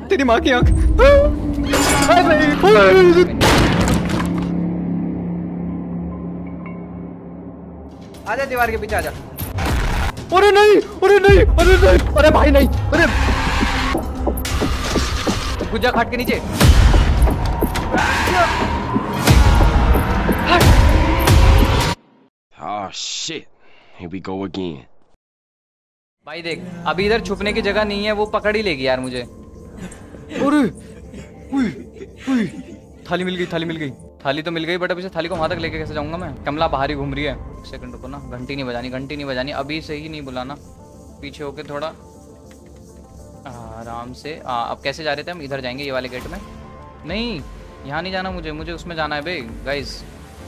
तेरी माँ की आंख। आजा दीवार के पीछे आजा। अरे नहीं, अरे नहीं, अरे नहीं, अरे भाई नहीं, अरे गुज्जा खाट के नीचे। Oh shit. Here we go again. भाई देख, अभी इधर छुपने की जगह नहीं है, वो पकड़ ही लेगी यार मुझे। अरे थाली मिल गई, थाली मिल गई, थाली तो मिल गई, बट अभी से थाली को वहां तक लेके कैसे जाऊंगा मैं? कमला बाहर ही घूम रही है। एक सेकंड रुको ना, घंटी नहीं बजानी, घंटी नहीं बजानी, अभी से ही नहीं बुलाना, पीछे होके थोड़ा आराम से। अब कैसे जा रहे थे हम? इधर जाएंगे, ये वाले गेट में। नहीं, यहाँ नहीं जाना मुझे, मुझे उसमें जाना है भाई। गाइस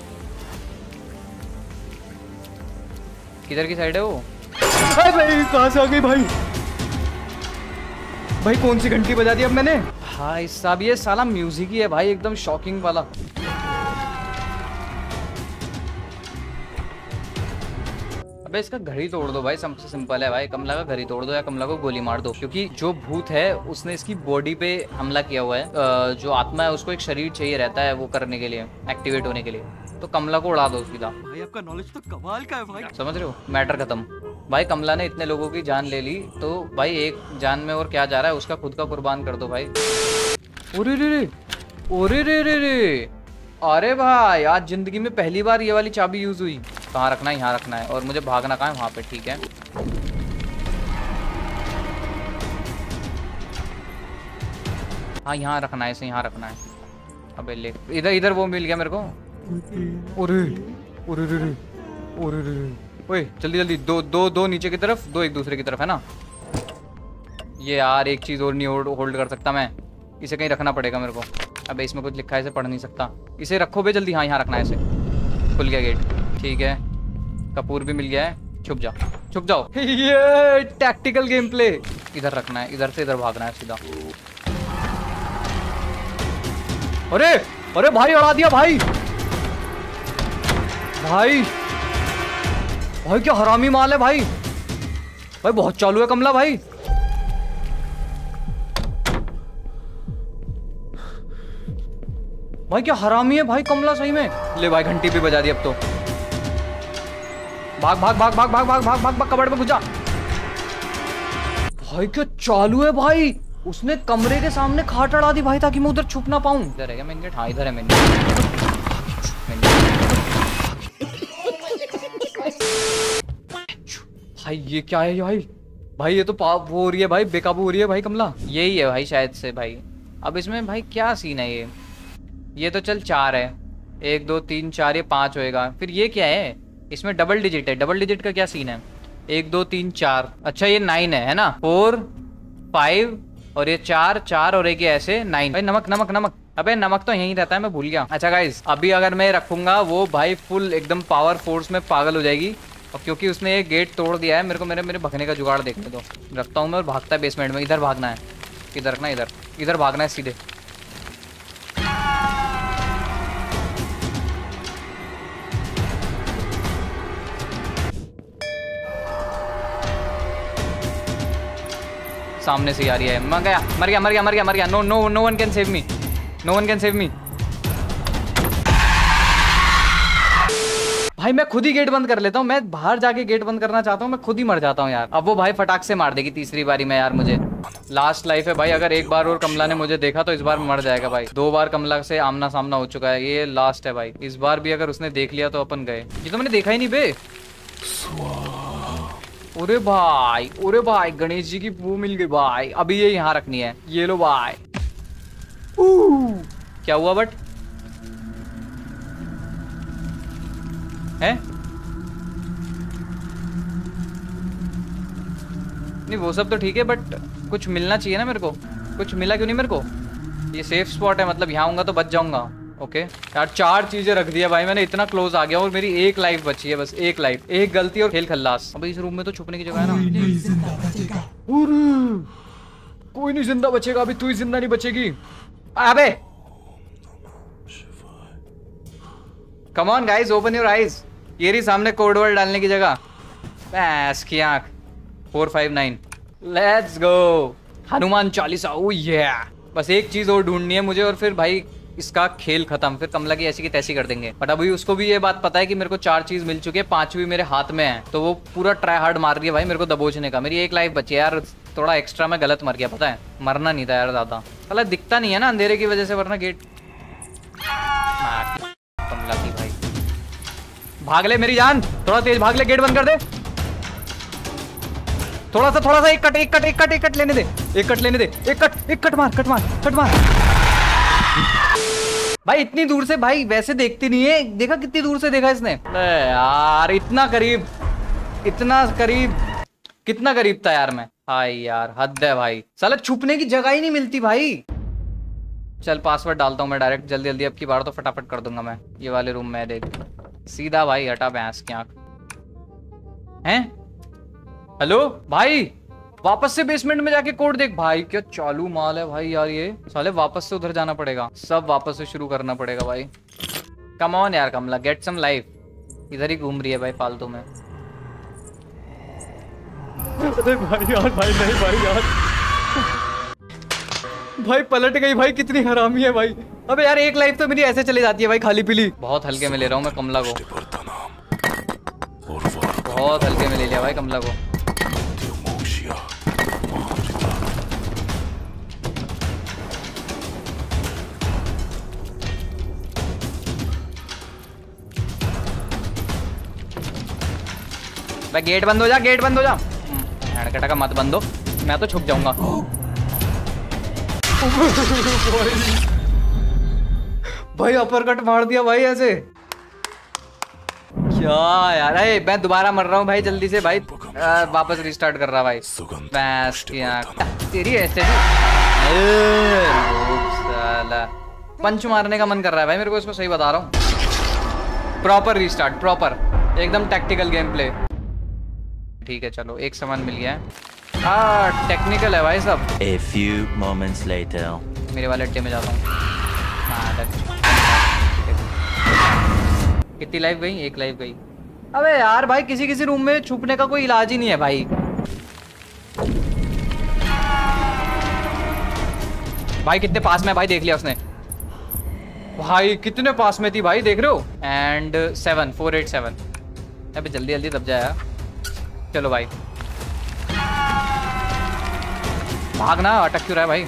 किधर की साइड है वो? भाई कहाँ से आ गई भाई? भाई कौन सी घंटी बजा दी अब मैंने? भाई साहब ये साला म्यूजिक ही है भाई, एकदम शॉकिंग वाला। अबे इसका घड़ी तोड़ दो भाई, सबसे सिंपल है भाई। कमला का घड़ी तोड़ दो या कमला को गोली मार दो, क्योंकि जो भूत है उसने इसकी बॉडी पे हमला किया हुआ है। जो आत्मा है उसको एक शरीर चाहिए रहता है वो करने के लिए, एक्टिवेट होने के लिए। तो कमला को उड़ा दो सीधा। भाई आपका नॉलेज तो कमाल का है भाई, समझ रहे हो? मैटर खत्म भाई। कमला ने इतने लोगों की जान ले ली, तो भाई एक जान में और क्या जा रहा है? उसका खुद का कुर्बान कर दो भाई। अरे रे अरे रे रे रे, अरे भाई आज जिंदगी में पहली बार ये वाली चाबी यूज हुई। कहाँ रखना है? यहाँ रखना है, और मुझे भागना कहाँ है? वहाँ पे, ठीक है। हाँ यहाँ रखना है, इसे यहाँ रखना है। अबे ले, इधर इधर वो मिल गया मेरे को। अरे अरे रे रे, अरे रे रे, ओए जल्दी जल्दी, दो नीचे की तरफ, दो एक दूसरे की तरफ, है ना? ये यार एक चीज और नहीं होल्ड कर सकता मैं, इसे कहीं रखना पड़ेगा मेरे को। अबे इसमें कुछ लिखा है, इसे पढ़ नहीं सकता। इसे रखो बे जल्दी। हाँ यहाँ रखना है इसे। खुल गया गेट, ठीक है। कपूर भी मिल गया है। छुप जाओ, छुप जाओ। ये टैक्टिकल गेम प्ले। इधर रखना है, इधर से इधर भागना है सीधा। अरे अरे भाई उड़ा दिया भाई। भाई भाई क्या हरामी माल है भाई। भाई बहुत चालू है कमला भाई। भाई क्या हरामी है भाई कमला सही में। ले भाई घंटी भी बजा दी अब तो। भाग भाग भाग भाग भाग भाग भाग भाग भाग, कबड़ में घुस जा। भाई क्या चालू है भाई। उसने कमरे के सामने खाट अड़ा दी भाई, ताकि मैं उधर छुप ना पाऊं। इधर है क्या मेन गेट? हाँ इधर है मेन गेट। भाई ये क्या है भाई? भाई ये तो वो हो रही है भाई, बेकाबू हो रही है भाई कमला। यही है भाई शायद से भाई। अब इसमें भाई क्या सीन है? ये तो चल 4 है, 1 2 3 4, ये 5 होएगा। फिर ये क्या है? इसमें डबल डिजिट है। डबल डिजिट का क्या सीन है? 1 2 3 4। अच्छा ये 9 है ना? 4 5 और ये 4 4 और एक ये ऐसे 9। भाई नमक नमक नमक। अबे नमक तो यहीं रहता है, मैं भूल गया। अच्छा गाइस अभी अगर मैं रखूंगा वो भाई फुल एकदम पावर फोर्स में पागल हो जाएगी। और क्योंकि उसने ये गेट तोड़ दिया है, मेरे को मेरे भगने का जुगाड़ देखने दो। रखता हूँ मैं और भागता है बेसमेंट में। इधर भागना है, इधर रखना, इधर इधर भागना है सीधे। सामने से आ रही है। मर गया मर गया मर गया मर गया मर गया। No no no one can save me, no one can save me. भाई मैं खुद ही गेट बंद कर लेता हूँ। मैं बाहर जाके गेट बंद करना चाहता हूँ, मैं खुद ही मर जाता हूँ यार। अब वो भाई फटाक से मार देगी तीसरी बारी में यार मुझे। लास्ट लाइफ है भाई। अगर एक बार और कमला ने मुझे देखा तो इस बार मर जाएगा भाई। 2 बार कमला से आमना सामना हो चुका है, ये लास्ट है भाई। इस बार भी अगर उसने देख लिया तो अपन गए। ये तो मैंने देखा ही नहीं बे। अरे भाई गणेश जी की वो मिल गई भाई। अभी ये यहाँ रखनी है। ये लो भाई। क्या हुआ बट है? नहीं वो सब तो ठीक है, बट कुछ मिलना चाहिए ना मेरे को। कुछ मिला क्यों नहीं मेरे को? ये सेफ स्पॉट है, मतलब यहाँ आऊंगा तो बच जाऊंगा। ओके यार 4 चीजें रख दिया भाई मैंने। इतना क्लोज आ गया और मेरी 1 लाइफ बची है बस। 1 लाइफ, 1 गलती और खेल खल्लास। अबे इस रूम में तो छुपने की जगह है ना। कोई नहीं जिंदा बचेगा अभी। तू ही जिंदा नहीं बचेगी। अबे come on guys, open your eyes. ये रही सामने कोड वर्ड डालने की जगह। बस की आंख। 4 5 9 let's go. Hanuman Chalisa, oh yeah. बस एक चीज और ढूंढनी है मुझे और फिर भाई इसका खेल खत्म, फिर कमला की ऐसी की तैसी कर देंगे। बट अभी उसको भी ये बात पता है कि मेरे को 4 चीज मिल चुकी है, 5वीं मेरे हाथ में है, तो वो पूरा ट्राई हार्ड मार रही है भाई मेरे को दबोचने का। मेरी 1 लाइफ बची है यार, थोड़ा एक्स्ट्रा मैं गलत मर गया, पता है मरना नहीं था यार ज्यादा। साला दिखता नहीं है ना अंधेरे की वजह से, वरना गेट कमला की भाई। भाग ले मेरी जान, थोड़ा तेज भाग ले, गेट बंद कर दे। थोड़ा सा एक कट लेने दे, एक कट मार भाई। इतनी दूर से भाई, वैसे देखती नहीं है, देखा कितनी दूर से देखा इसने। यार इतना करीब, कितना करीब था यार मैं। हाय यार हद है भाई, साला छुपने की जगह ही नहीं मिलती भाई। चल पासवर्ड डालता हूँ मैं डायरेक्ट, जल्दी अब की बार तो फटाफट कर दूंगा मैं। ये वाले रूम में देख सीधा भाई, हटा भैंस की आंख। हैं हेलो भाई, वापस से बेसमेंट में जाके कोड देख भाई, क्या चालू माल है भाई यार ये। साले वापस से उधर जाना पड़ेगा, सब वापस से शुरू करना पड़ेगा भाई। कम ऑन यार कमला, गेट सम लाइफ। इधर ही घूम रही है भाई फालतू में। अरे भाई यार, भाई नहीं भाई यार, भाई पलट गई भाई, कितनी हरामी है भाई। अबे यार 1 लाइफ तो मेरी ऐसे चली जाती है भाई खाली पीली। बहुत हल्के में ले रहा हूँ मैं कमला को, बहुत हल्के में ले लिया भाई कमला को। भाई गेट बंद हो जा, गेट बंद हो जा। हड़कटा का मत बंद हो, मैं तो छुप जाऊंगा। भाई अपर कट मार दिया भाई ऐसे, क्या यार। अरे मैं दोबारा मर रहा हूँ भाई, जल्दी से भाई वापस रिस्टार्ट कर रहा भाई। बस तेरी ऐसे साला पंच मारने का मन कर रहा है भाई मेरे को, इसको सही बता रहा हूँ। प्रॉपर रिस्टार्ट, प्रॉपर एकदम टैक्टिकल गेम प्ले। ठीक है चलो, एक सामान मिल गया है। टेक्निकल है भाई सब। A few moments later. मेरे वाले अड्डे में जाता हूँ। कितनी लाइफ गई? 1 लाइफ गई। अबे यार भाई किसी किसी रूम में छुपने का कोई इलाज ही नहीं है भाई। भाई कितने पास में भाई, देख लिया उसने भाई, कितने पास में थी भाई, देख रहे हो। एंड 7 487। अबे जल्दी जल्दी दब जाया। चलो भाई भागना, अटक क्यों रहा है भाई।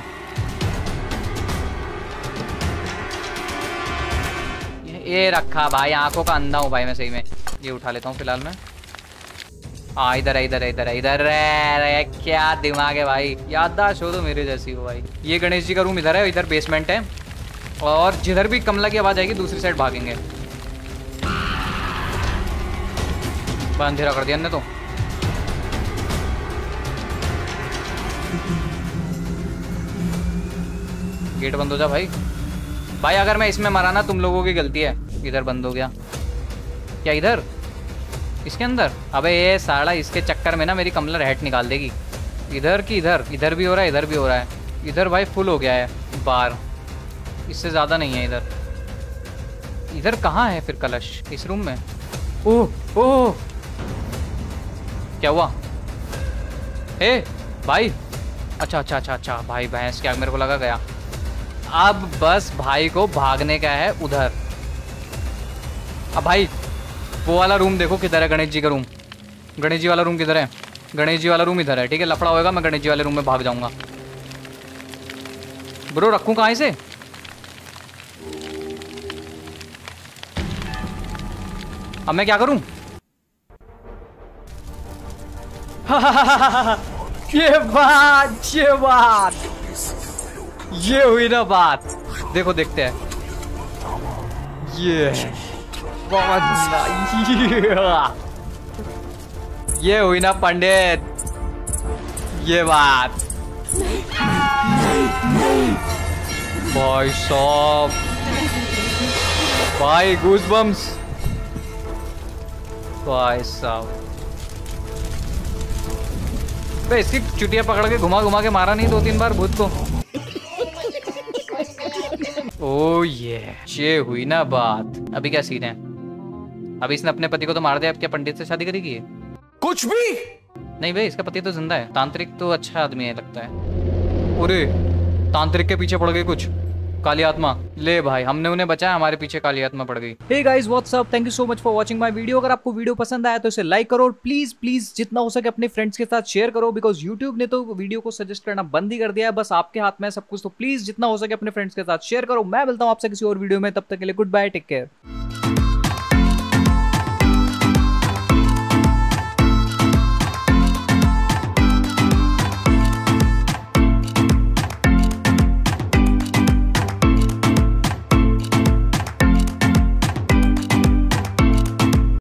ये रखा भाई, आंखों का अंधा हूँ भाई मैं सही में। ये उठा लेता हूँ फिलहाल मैं। इधर है, इधर है, इधर है, इधर है। क्या दिमाग है भाई, याददाश्त हो तो मेरे जैसी हो भाई। ये गणेश जी का रूम इधर है, इधर बेसमेंट है, और जिधर भी कमला की आवाज आएगी दूसरी साइड भागेंगे। अंधेरा कर दिया हमने तो। गेट बंद हो जा भाई। भाई अगर मैं इसमें मरा ना, तुम लोगों की गलती है। इधर बंद हो गया क्या? इधर इसके अंदर? अबे ये साला इसके चक्कर में ना मेरी कमला रहट निकाल देगी। इधर की इधर, इधर भी हो रहा है, इधर भी हो रहा है। इधर भाई फुल हो गया है बार, इससे ज़्यादा नहीं है इधर। इधर कहाँ है फिर कलश? इस रूम में। ओह ओह क्या हुआ? हे भाई, अच्छा अच्छा अच्छा अच्छा भाई, भैंस क्या, मेरे को लगा गया। अब बस भाई को भागने का है उधर। अब भाई वो वाला रूम देखो किधर है, गणेश जी का रूम। गणेश जी वाला रूम किधर है? गणेश जी वाला रूम इधर है। ठीक है, लफड़ा होएगा मैं गणेश जी वाले रूम में भाग जाऊंगा। ब्रो रखूं कहाँ से? अब मैं क्या करूं? ये बात, ये बात, ये हुई ना बात। देखो देखते हैं। ये ये हुई ना पंडित, ये बात। भाई साहब, भाई गूज़बम्स भाई साहब। इसकी चुटिया पकड़ के घुमा घुमा के मारा नहीं 2-3 बार भूत को। ओ ये हुई ना बात। अभी क्या सीन है? अभी इसने अपने पति को तो मार दिया, अब क्या पंडित से शादी करेगी? कुछ भी नहीं भाई, इसका पति तो जिंदा है। तांत्रिक तो अच्छा आदमी है लगता है। अरे तांत्रिक के पीछे पड़ गई कुछ काली आत्मा। ले भाई हमने उन्हें बचाया, हमारे पीछे काली आत्मा पड़ गई। Hey guys what's up, thank you so much for watching my video. अगर आपको वीडियो पसंद आया तो इसे लाइक करो और प्लीज प्लीज जितना हो सके अपने फ्रेंड्स के साथ शेयर करो, बिकॉज यूट्यूब ने तो वीडियो को सजेस्ट करना बंद ही कर दिया है। बस आपके हाथ में है सब कुछ, तो प्लीज जितना हो सके अपने फ्रेंड्स के साथ शेयर करो। मैं मिलता हूँ आपसे किसी और वीडियो में, तब तक के लिए गुड बाय, टेक केयर।